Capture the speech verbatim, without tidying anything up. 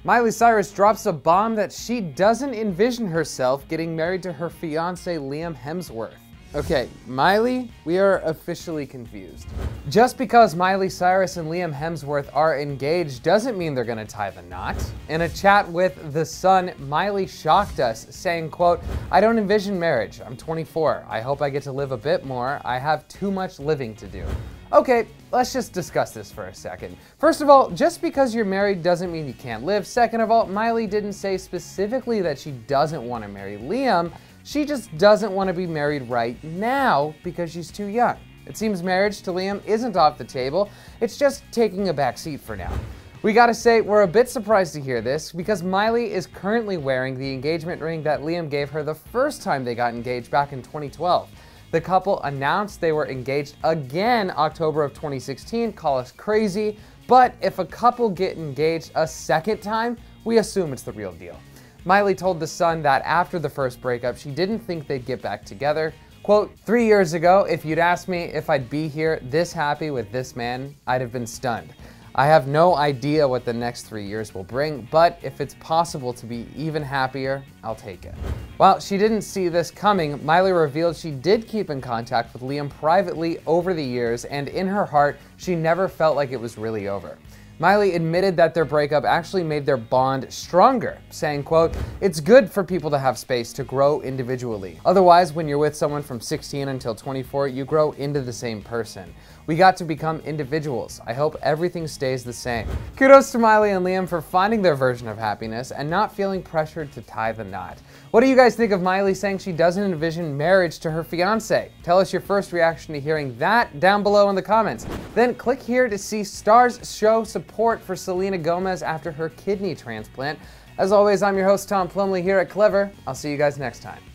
Miley Cyrus drops a bomb that she doesn't envision herself getting married to her fiancé Liam Hemsworth. Okay, Miley, we are officially confused. Just because Miley Cyrus and Liam Hemsworth are engaged doesn't mean they're gonna tie the knot. In a chat with The Sun, Miley shocked us, saying, quote, "I don't envision marriage. I'm twenty-four. I hope I get to live a bit more. I have too much living to do." Okay, let's just discuss this for a second. First of all, just because you're married doesn't mean you can't live. Second of all, Miley didn't say specifically that she doesn't want to marry Liam. She just doesn't want to be married right now because she's too young. It seems marriage to Liam isn't off the table. It's just taking a back seat for now. We gotta say, we're a bit surprised to hear this because Miley is currently wearing the engagement ring that Liam gave her the first time they got engaged back in twenty twelve. The couple announced they were engaged again October of twenty sixteen, call us crazy, but if a couple get engaged a second time, we assume it's the real deal. Miley told The Sun that after the first breakup, she didn't think they'd get back together. Quote, "Three years ago, if you'd asked me if I'd be here this happy with this man, I'd have been stunned. I have no idea what the next three years will bring, but if it's possible to be even happier, I'll take it." While she didn't see this coming, Miley revealed she did keep in contact with Liam privately over the years, and in her heart, she never felt like it was really over. Miley admitted that their breakup actually made their bond stronger, saying, quote, "It's good for people to have space to grow individually. Otherwise, when you're with someone from sixteen until twenty-four, you grow into the same person. We got to become individuals. I hope everything stays the same." Kudos to Miley and Liam for finding their version of happiness and not feeling pressured to tie the knot. What do you guys think of Miley saying she doesn't envision marriage to her fiancé? Tell us your first reaction to hearing that down below in the comments. Then click here to see Stars show support for Selena Gomez after her kidney transplant. As always, I'm your host, Tom Plumley here at Clevver. I'll see you guys next time.